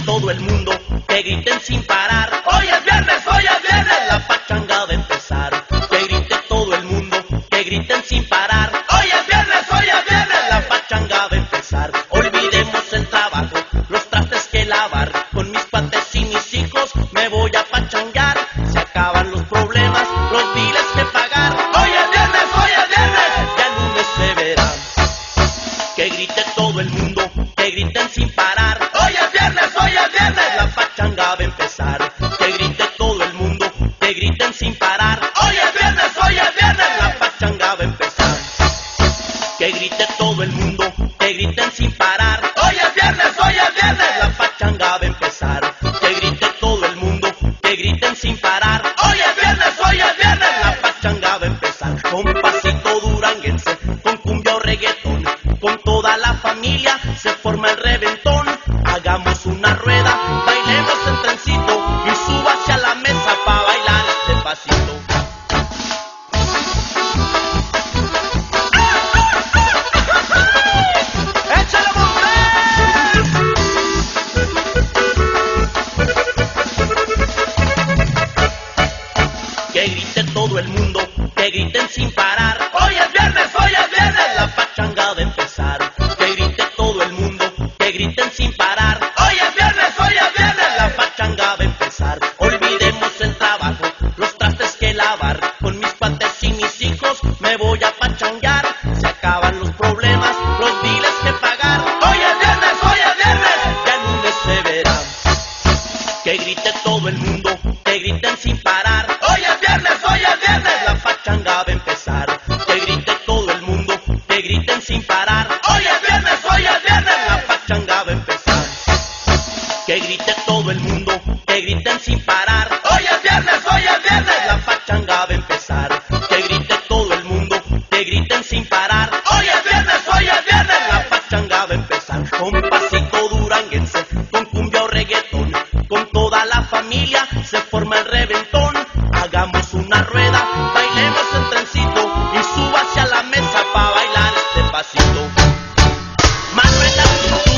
todo el mundo, que griten sin parar. Hoy es viernes, la pachanga va a empezar. Que grite todo el mundo, que griten sin parar. Hoy es viernes, la pachanga va a empezar. Olvidemos el trabajo, los trastes que lavar. Con mis cuates y mis hijos me voy a pachangar. Se acaban los problemas, los biles que pagar. Hoy es viernes, ya el lunes se verá. Que grite todo el mundo, que griten sin parar. Hoy es viernes, la pachanga va a empezar. Que grite todo el mundo, que griten sin parar. Hoy es viernes, la pachanga va a empezar. Que grite todo el mundo, que griten sin parar. Hoy es viernes, la pachanga va a empezar. Que grite todo el mundo, que griten sin parar. Hoy es viernes, la pachanga va a empezar. Con pasito duranguense, con cumbia o reggaetón, con toda la familia se forma el reventón. Hagamos una rueda, bailemos el trencito y súbase a la mesa pa' bailar este pasito. ¡Échale, Montes! Que grite todo el mundo, que griten sin parar. Hoy es viernes, la pachanga va a empezar. Que grite todo el mundo, que griten sin parar. Hoy es viernes, la pachanga va a empezar. Olvidemos el trabajo, los trastes que lavar. Con mis cuates y mis hijos me voy a pachangar. Se acaban los problemas, los biles que pagar. Hoy es viernes, ya el lunes se verá. Que grite todo el mundo, que griten sin parar. Hoy es viernes, la pachanga va a empezar. Que grite todo el mundo, que griten sin parar. Hoy es viernes, la pachanga va a empezar. Que grite todo el mundo, que griten sin parar. Hoy es viernes, la pachanga va a empezar. Que grite todo el mundo, que griten sin parar. Hoy es viernes, la pachanga va a empezar. Con pasito duranguense, con cumbia o reggaetón, con toda la familia se forma el reventón. Hagamos una rueda, bailemos el trencito y súbase a la mesa pa' bailar este pasito. Más